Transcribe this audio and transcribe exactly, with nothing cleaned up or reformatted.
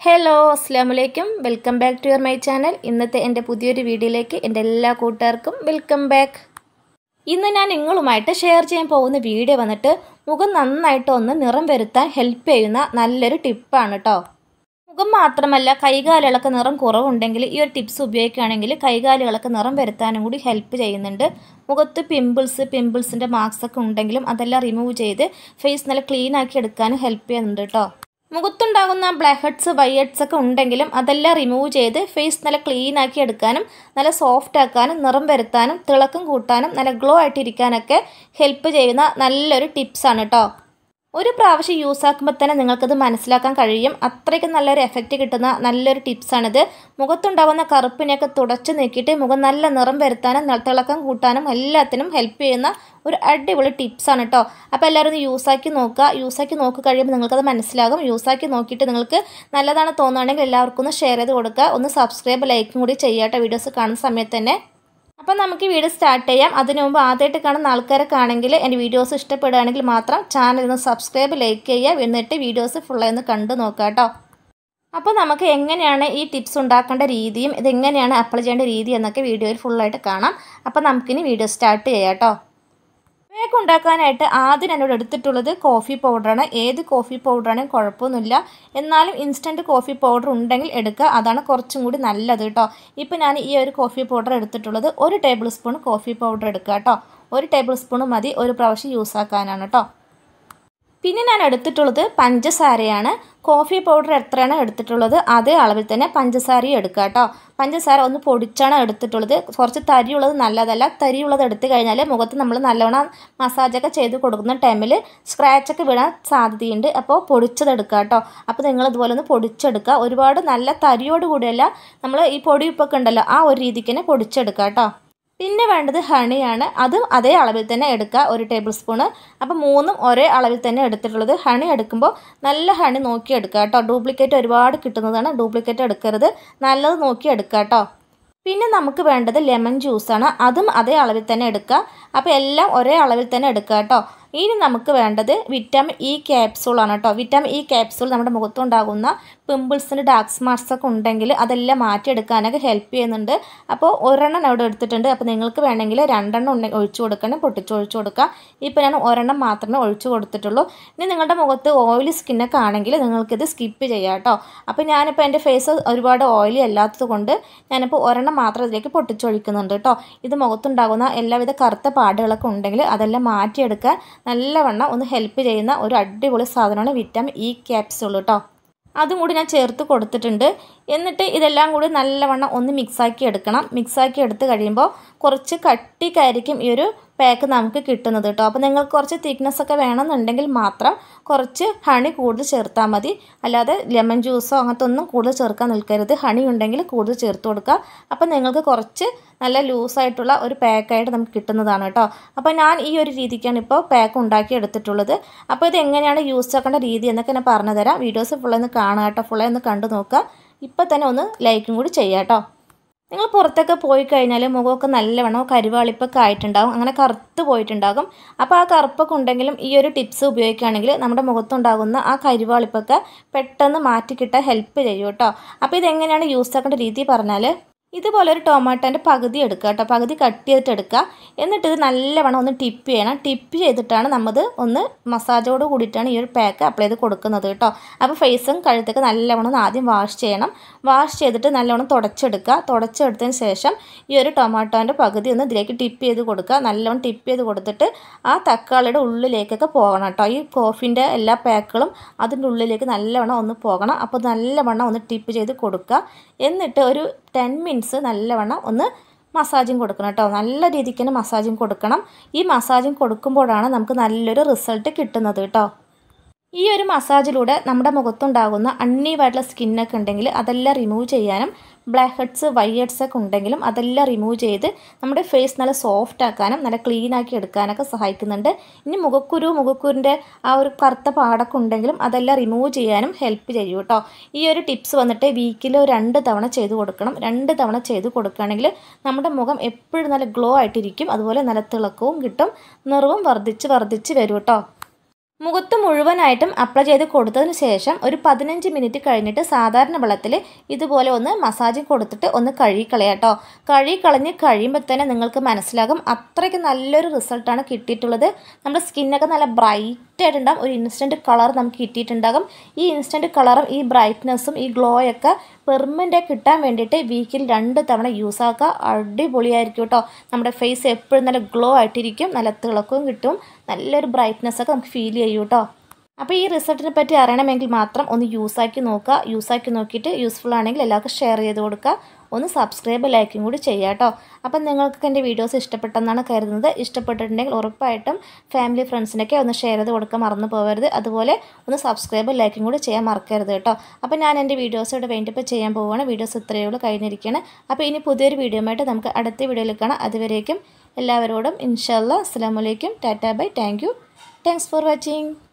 Hello അസ്സലാമുഅലൈക്കും welcome back to your my channel. ഇന്നത്തെ എൻ്റെ പുതിയൊരു വീഡിയോയിലേക്ക് എൻ്റെ എല്ലാ കൂട്ടുകാർക്കും വെൽക്കം ബാക്ക്. ഇന്ന് ഞാൻ നിങ്ങളുമായിട്ട് ഷെയർ ചെയ്യാൻ പോകുന്ന വീഡിയോ വന്നിട്ട് മുഖം നന്നായിട്ട് ഒന്ന് നിറം വരുത്താൻ ഹെൽപ്പ് ചെയ്യുന്ന നല്ലൊരു ടിപ്പാണ് കേട്ടോ. മുഖം മാത്രമല്ല, കൈകാലുകളൊക്കെ നിറം കുറവുണ്ടെങ്കിൽ ഈ ഒരു ടിപ്സ് ഉപയോഗിക്കുകയാണെങ്കിൽ കൈകാലുകളൊക്കെ നിറം വരുത്താനും കൂടി ഹെൽപ്പ് ചെയ്യുന്നുണ്ട്. മുഖത്ത് പിമ്പിൾസ് പിമ്പിൾസിൻ്റെ മാർക്സ് ഒക്കെ ഉണ്ടെങ്കിലും അതെല്ലാം റിമൂവ് ചെയ്ത് ഫേസ് നല്ല ക്ലീൻ ആക്കി എടുക്കാനും ഹെൽപ്പ് ചെയ്യുന്നുണ്ട് കേട്ടോ. മുഖത്തുണ്ടാകുന്ന ബ്ലാക്ക് ഹെഡ്സ് വൈറ്റ് ഹെഡ്സ് ഒക്കെ ഉണ്ടെങ്കിലും അതെല്ലാം റിമൂവ് ചെയ്ത് ഫേസ് നല്ല ക്ലീൻ ആക്കി എടുക്കാനും നല്ല സോഫ്റ്റ് ആക്കാനും നിറം വരുത്താനും തിളക്കം കൂട്ടാനും നല്ല ഗ്ലോ ആയിട്ടിരിക്കാനൊക്കെ ഹെൽപ്പ് ചെയ്യുന്ന നല്ലൊരു ടിപ്സാണ് കേട്ടോ. ഒരു പ്രാവശ്യം യൂസ് ആക്കുമ്പോൾ തന്നെ നിങ്ങൾക്കത് മനസ്സിലാക്കാൻ കഴിയും. അത്രയ്ക്ക് നല്ലൊരു എഫക്റ്റ് കിട്ടുന്ന നല്ലൊരു ടിപ്സാണിത്. മുഖത്തുണ്ടാകുന്ന കറുപ്പിനെയൊക്കെ തുടച്ച് നീക്കിയിട്ട് മുഖം നല്ല നിറം വരുത്താനും തിളക്കം കൂട്ടാനും എല്ലാത്തിനും ഹെൽപ്പ് ചെയ്യുന്ന ഒരു അടിപൊളി ടിപ്സാണ് കേട്ടോ. അപ്പോൾ എല്ലാവരും ഒന്ന് യൂസാക്കി നോക്കുക. യൂസാക്കി നോക്കി കഴിയുമ്പോൾ നിങ്ങൾക്കത് മനസ്സിലാകും. യൂസാക്കി നോക്കിയിട്ട് നിങ്ങൾക്ക് നല്ലതാണ് തോന്നുകയാണെങ്കിൽ എല്ലാവർക്കും ഒന്ന് ഷെയർ ചെയ്ത് കൊടുക്കുക. ഒന്ന് സബ്സ്ക്രൈബ് ലൈക്കും കൂടി ചെയ്യാട്ടോ വീഡിയോസ് കാണുന്ന സമയത്ത് തന്നെ. അപ്പം നമുക്ക് വീഡിയോ സ്റ്റാർട്ട് ചെയ്യാം. അതിനു മുമ്പ് ആദ്യമായിട്ട് കാണുന്ന ആൾക്കാരൊക്കെ ആണെങ്കിൽ എൻ്റെ വീഡിയോസ് ഇഷ്ടപ്പെടുകയാണെങ്കിൽ മാത്രം ചാനൽ ഒന്ന് സബ്സ്ക്രൈബ് ലൈക്ക് ചെയ്യുക. എന്നിട്ട് വീഡിയോസ് ഫുള്ളായി ഒന്ന് കണ്ടു നോക്കുക കേട്ടോ. അപ്പോൾ നമുക്ക് എങ്ങനെയാണ് ഈ ടിപ്സ് ഉണ്ടാക്കേണ്ട രീതിയും ഇതെങ്ങനെയാണ് അപ്ലൈ ചെയ്യേണ്ട രീതി എന്നൊക്കെ വീഡിയോയിൽ ഫുള്ളായിട്ട് കാണാം. അപ്പോൾ നമുക്കിനി വീഡിയോ സ്റ്റാർട്ട് ചെയ്യാം കേട്ടോ. കേക്ക് ഉണ്ടാക്കാനായിട്ട് ആദ്യം എന്നോട് എടുത്തിട്ടുള്ളത് കോഫി പൗഡറാണ്. ഏത് കോഫി പൗഡറാണെങ്കിൽ കുഴപ്പമൊന്നുമില്ല. എന്നാലും ഇൻസ്റ്റൻറ്റ് കോഫി പൗഡർ ഉണ്ടെങ്കിൽ എടുക്കുക, അതാണ് കുറച്ചും കൂടി നല്ലത് കേട്ടോ. ഇപ്പോൾ ഞാൻ ഈ ഒരു കോഫി പൗഡർ എടുത്തിട്ടുള്ളത് ഒരു ടേബിൾ സ്പൂൺ കോഫി പൗഡർ എടുക്കുക കേട്ടോ. ഒരു ടേബിൾ സ്പൂൺ മതി ഒരു പ്രാവശ്യം യൂസ് ആക്കാനാണ് കേട്ടോ. പിന്നെ ഞാൻ എടുത്തിട്ടുള്ളത് പഞ്ചസാരയാണ്. കോഫി പൗഡർ എത്രയാണ് എടുത്തിട്ടുള്ളത് അതേ അളവിൽ തന്നെ പഞ്ചസാരയും എടുക്കുക കേട്ടോ. പഞ്ചസാര ഒന്ന് പൊടിച്ചാണ് എടുത്തിട്ടുള്ളത്. കുറച്ച് തരിയുള്ളത് നല്ലതല്ല. തരിയുള്ളത് എടുത്തു കഴിഞ്ഞാൽ മുഖത്ത് നമ്മൾ നല്ലവണ്ണം മസാജൊക്കെ ചെയ്ത് കൊടുക്കുന്ന ടൈമിൽ സ്ക്രാച്ചൊക്കെ വീഴാൻ സാധ്യതയുണ്ട്. അപ്പോൾ പൊടിച്ചത് എടുക്കുക കേട്ടോ. അപ്പോൾ നിങ്ങൾ ഇതുപോലെ ഒന്ന് പൊടിച്ചെടുക്കുക. ഒരുപാട് നല്ല തരിയോട് കൂടിയല്ല, നമ്മൾ ഈ പൊടിയുപ്പൊക്കെ ഉണ്ടല്ലോ ആ ഒരു രീതിക്ക് തന്നെ പൊടിച്ചെടുക്കുക കേട്ടോ. പിന്നെ വേണ്ടത് ഹണിയാണ്. അതും അതേ അളവിൽ തന്നെ എടുക്കുക, ഒരു ടേബിൾ സ്പൂണ്. അപ്പോൾ മൂന്നും ഒരേ അളവിൽ തന്നെ എടുത്തിട്ടുള്ളത്. ഹണി എടുക്കുമ്പോൾ നല്ല ഹണി നോക്കി എടുക്കുക കേട്ടോ. ഡ്യൂപ്ലിക്കേറ്റ് ഒരുപാട് കിട്ടുന്നതാണ്, ഡ്യൂപ്ലിക്കേറ്റ് എടുക്കരുത്, നല്ലത് നോക്കി എടുക്കുക കേട്ടോ. പിന്നെ നമുക്ക് വേണ്ടത് ലെമൺ ജ്യൂസാണ്. അതും അതേ അളവിൽ തന്നെ എടുക്കുക. അപ്പോൾ എല്ലാം ഒരേ അളവിൽ തന്നെ എടുക്കുക കേട്ടോ. ഇനി നമുക്ക് വേണ്ടത് വിറ്റാമിൻ ഇ ക്യാപ്സൂളാണ് കേട്ടോ. വിറ്റാമിൻ ഇ ക്യാപ്സൂൾ നമ്മുടെ മുഖത്തുണ്ടാകുന്ന പിമ്പിൾസിൻ്റെ ഡാർക്ക് മാർക്സ് ഒക്കെ ഉണ്ടെങ്കിൽ അതെല്ലാം മാറ്റിയെടുക്കാനൊക്കെ ഹെൽപ്പ് ചെയ്യുന്നുണ്ട്. അപ്പോൾ ഒരെണ്ണം അവിടെ എടുത്തിട്ടുണ്ട്. അപ്പോൾ നിങ്ങൾക്ക് വേണമെങ്കിൽ രണ്ടെണ്ണം ഉണ്ടെങ്കിൽ ഒഴിച്ചു കൊടുക്കണം, പൊട്ടിച്ചൊഴിച്ചു കൊടുക്കുക. ഇപ്പോൾ ഞാൻ ഒരെണ്ണം മാത്രമേ ഒഴിച്ചു കൊടുത്തിട്ടുള്ളൂ. ഇനി നിങ്ങളുടെ മുഖത്ത് ഓയിലി സ്കിന്നൊക്കെ ആണെങ്കിൽ നിങ്ങൾക്കിത് സ്കിപ്പ് ചെയ്യാം കേട്ടോ. അപ്പോൾ ഞാനിപ്പോൾ എൻ്റെ ഫേസ് ഒരുപാട് ഓയിലി അല്ലാത്തത് കൊണ്ട് ഞാനിപ്പോൾ ഒരെണ്ണം മാത്രം ഇതിലേക്ക് പൊട്ടിച്ചൊഴിക്കുന്നുണ്ട് കേട്ടോ. ഇത് മുഖത്തുണ്ടാകുന്ന എല്ലാവിധ കറുത്ത പാടുകളൊക്കെ ഉണ്ടെങ്കിൽ അതെല്ലാം മാറ്റിയെടുക്കാൻ നല്ലവണ്ണം ഒന്ന് ഹെൽപ്പ് ചെയ്യുന്ന ഒരു അടിപൊളി സാധനമാണ് വിറ്റാമിൻ ഇ ക്യാപ്സൂൾ കേട്ടോ. അതും കൂടി ഞാൻ ചേർത്ത് കൊടുത്തിട്ടുണ്ട്. എന്നിട്ട് ഇതെല്ലാം കൂടി നല്ലവണ്ണം ഒന്ന് മിക്സാക്കി എടുക്കണം. മിക്സാക്കി എടുത്ത് കഴിയുമ്പോൾ കുറച്ച് കട്ടിക്കായിരിക്കും ഈ ഒരു പാക്ക് നമുക്ക് കിട്ടുന്നത് കേട്ടോ. അപ്പോൾ നിങ്ങൾക്ക് കുറച്ച് തിക്നെസ് ഒക്കെ വേണമെന്നുണ്ടെങ്കിൽ മാത്രം കുറച്ച് ഹണി കൂടുതൽ ചേർത്താൽ മതി. അല്ലാതെ ലെമൺ ജ്യൂസോ അങ്ങനത്തെ ഒന്നും കൂടുതൽ ചേർക്കാൻ നിൽക്കരുത്. ഹണി ഉണ്ടെങ്കിൽ കൂടുതൽ ചേർത്ത് കൊടുക്കുക. അപ്പോൾ നിങ്ങൾക്ക് കുറച്ച് നല്ല ലൂസായിട്ടുള്ള ഒരു പാക്കായിട്ട് നമുക്ക് കിട്ടുന്നതാണ് കേട്ടോ. അപ്പോൾ ഞാൻ ഈ ഒരു രീതിക്കാണ് ഇപ്പോൾ പാക്ക് ഉണ്ടാക്കി എടുത്തിട്ടുള്ളത്. അപ്പോൾ ഇത് എങ്ങനെയാണ് യൂസ് ആക്കേണ്ട രീതി എന്നൊക്കെ ഞാൻ പറഞ്ഞു തരാം. വീഡിയോസ് ഫുള്ളൊന്ന് കാണുക കേട്ടോ. ഫുള്ളായി ഒന്ന് കണ്ടു നോക്കുക. ഇപ്പോൾ തന്നെ ഒന്ന് ലൈക്കും കൂടി ചെയ്യാം കേട്ടോ. നിങ്ങൾ പുറത്തൊക്കെ പോയി കഴിഞ്ഞാൽ മുഖമൊക്കെ നല്ലവണ്ണം കരുവാളിപ്പൊക്കെ ആയിട്ടുണ്ടാകും, അങ്ങനെ കറുത്ത് പോയിട്ടുണ്ടാകും. അപ്പോൾ ആ കറുപ്പൊക്കെ ഉണ്ടെങ്കിലും ഈ ഒരു ടിപ്സ് ഉപയോഗിക്കുകയാണെങ്കിൽ നമ്മുടെ മുഖത്തുണ്ടാകുന്ന ആ കരുവാളിപ്പൊക്കെ പെട്ടെന്ന് മാറ്റിക്കിട്ടാൻ ഹെൽപ്പ് ചെയ്യും കേട്ടോ. അപ്പോൾ ഇതെങ്ങനെയാണ് യൂസ് ആക്കേണ്ട രീതി പറഞ്ഞാൽ, ഇതുപോലെ ഒരു ടൊമാറ്റോൻ്റെ പകുതി എടുക്കുക കേട്ടോ. പകുതി കട്ട് ചെയ്തിട്ട് എടുക്കുക. എന്നിട്ട് ഇത് നല്ലവണ്ണം ഒന്ന് ടിപ്പ് ചെയ്യണം. ടിപ്പ് ചെയ്തിട്ടാണ് നമ്മൾ ഒന്ന് മസാജോട് കൂടിയിട്ടാണ് ഈ ഒരു പാക്ക് അപ്ലൈ ചെയ്ത് കൊടുക്കുന്നത് കേട്ടോ. അപ്പോൾ ഫേസും കഴുത്തൊക്കെ നല്ലവണ്ണം ഒന്ന് ആദ്യം വാഷ് ചെയ്യണം. വാഷ് ചെയ്തിട്ട് നല്ലവണ്ണം തുടച്ചെടുക്കുക. തുടച്ചെടുത്തതിന് ശേഷം ഈ ഒരു ടൊമാറ്റോൻ്റെ പകുതി ഒന്ന് ഇതിലേക്ക് ടിപ്പ് ചെയ്ത് കൊടുക്കുക. നല്ലവണ്ണം ടിപ്പ് ചെയ്ത് കൊടുത്തിട്ട് ആ തക്കാളിയുടെ ഉള്ളിലേക്കൊക്കെ പോകണം കേട്ടോ. ഈ കോഫിൻ്റെ എല്ലാ പാക്കുകളും അതിൻ്റെ ഉള്ളിലേക്ക് നല്ലവണ്ണം ഒന്ന് പോകണം. അപ്പോൾ നല്ലവണ്ണം ഒന്ന് ടിപ്പ് ചെയ്ത് കൊടുക്കുക. എന്നിട്ട് ഒരു ടെൻ മിനിറ്റ്സ് നല്ലവണ്ണം ഒന്ന് മസാജിങ് കൊടുക്കണം കേട്ടോ. നല്ല രീതിക്ക് തന്നെ മസാജിങ് കൊടുക്കണം. ഈ മസാജിങ് കൊടുക്കുമ്പോഴാണ് നമുക്ക് നല്ലൊരു റിസൾട്ട് കിട്ടുന്നത് കേട്ടോ. ഈ ഒരു മസാജിലൂടെ നമ്മുടെ മുഖത്തുണ്ടാകുന്ന അണ്ണീവായിട്ടുള്ള സ്കിന്നൊക്കെ ഉണ്ടെങ്കിൽ അതെല്ലാം റിമൂവ് ചെയ്യാനും ബ്ലാക്ക് ഹെഡ്സ് വൈറ്റ് ഹെഡ്സ് ഒക്കെ ഉണ്ടെങ്കിലും അതെല്ലാം റിമൂവ് ചെയ്ത് നമ്മുടെ ഫേസ് നല്ല സോഫ്റ്റ് ആക്കാനും നല്ല ക്ലീൻ ആക്കി എടുക്കാനൊക്കെ സഹായിക്കുന്നുണ്ട്. ഇനി മുഖക്കുരു മുഖക്കുരിൻ്റെ ആ ഒരു കറുത്ത പാടൊക്കെ ഉണ്ടെങ്കിലും അതെല്ലാം റിമൂവ് ചെയ്യാനും ഹെൽപ്പ് ചെയ്യും കേട്ടോ. ഈ ഒരു ടിപ്സ് വന്നിട്ട് വീക്കിൽ രണ്ട് തവണ ചെയ്ത് കൊടുക്കണം. രണ്ട് തവണ ചെയ്ത് കൊടുക്കുകയാണെങ്കിൽ നമ്മുടെ മുഖം എപ്പോഴും നല്ല ഗ്ലോ ആയിട്ടിരിക്കും. അതുപോലെ നല്ല തിളക്കവും കിട്ടും, നിറവും വർദ്ധിച്ച് വർദ്ധിച്ച് വരും കേട്ടോ. മുഖത്ത് മുഴുവനായിട്ടും അപ്ലൈ ചെയ്ത് കൊടുത്തതിന് ശേഷം ഒരു പതിനഞ്ച് മിനിറ്റ് കഴിഞ്ഞിട്ട് സാധാരണ വെള്ളത്തിൽ ഇതുപോലെ ഒന്ന് മസാജിങ് കൊടുത്തിട്ട് ഒന്ന് കഴുകിക്കളയാം കേട്ടോ. കഴുകിക്കളഞ്ഞ് കഴിയുമ്പോൾ തന്നെ നിങ്ങൾക്ക് മനസ്സിലാകും അത്രയ്ക്ക് നല്ലൊരു റിസൾട്ടാണ് കിട്ടിയിട്ടുള്ളത്. നമ്മുടെ സ്കിന്നൊക്കെ നല്ല ബ്രൈറ്റ് ആയിട്ടുണ്ടാകും. ഒരു ഇൻസ്റ്റൻറ്റ് കളർ നമുക്ക് കിട്ടിയിട്ടുണ്ടാകും. ഈ ഇൻസ്റ്റൻറ്റ് കളറും ഈ ബ്രൈറ്റ്നെസ്സും ഈ ഗ്ലോയൊക്കെ പെർമനൻ്റ് കിട്ടാൻ വേണ്ടിയിട്ട് വീക്കിൽ രണ്ട് തവണ യൂസ് ആക്കുക. അടിപൊളിയായിരിക്കും കേട്ടോ. നമ്മുടെ ഫേസ് എപ്പോഴും നല്ല ഗ്ലോ ആയിട്ടിരിക്കും, നല്ല തിളക്കവും കിട്ടും, നല്ലൊരു ബ്രൈറ്റ്നെസ്സൊക്കെ നമുക്ക് ഫീൽ ചെയ്യും കേട്ടോ. അപ്പോൾ ഈ റിസൾട്ടിനെ പറ്റി അറിയണമെങ്കിൽ മാത്രം ഒന്ന് യൂസാക്കി നോക്കുക. യൂസാക്കി നോക്കിയിട്ട് യൂസ്ഫുൾ ആണെങ്കിൽ എല്ലാവർക്കും ഷെയർ ചെയ്ത് കൊടുക്കുക. ഒന്ന് സബ്സ്ക്രൈബ് ലൈക്കും കൂടി ചെയ്യുക കേട്ടോ. അപ്പം നിങ്ങൾക്ക് എൻ്റെ വീഡിയോസ് ഇഷ്ടപ്പെട്ടെന്നാണ് കരുതുന്നത്. ഇഷ്ടപ്പെട്ടിട്ടുണ്ടെങ്കിൽ ഉറപ്പായിട്ടും ഫാമിലി ഫ്രണ്ട്സിനൊക്കെ ഒന്ന് ഷെയർ ചെയ്ത് കൊടുക്കാൻ മറന്നു പോകരുത്. അതുപോലെ ഒന്ന് സബ്സ്ക്രൈബ് ലൈക്കും കൂടി ചെയ്യാൻ മറക്കരുത് കേട്ടോ. അപ്പോൾ ഞാൻ എൻ്റെ വീഡിയോസ് ഇവിടെ വേണ്ടിയപ്പോൾ ചെയ്യാൻ പോവുകയാണ്. വീഡിയോസ് ഇത്രയേ ഉള്ളൂ, കഴിഞ്ഞിരിക്കുകയാണ്. അപ്പോൾ ഇനി പുതിയൊരു വീഡിയോ ആയിട്ട് നമുക്ക് അടുത്ത വീഡിയോയിൽ കാണാം. അതുവരേക്കും എല്ലാവരോടും ഇൻഷാ അല്ലാഹ് അസ്സലാമു അലൈക്കും, tata bye, thank you, thanks for watching.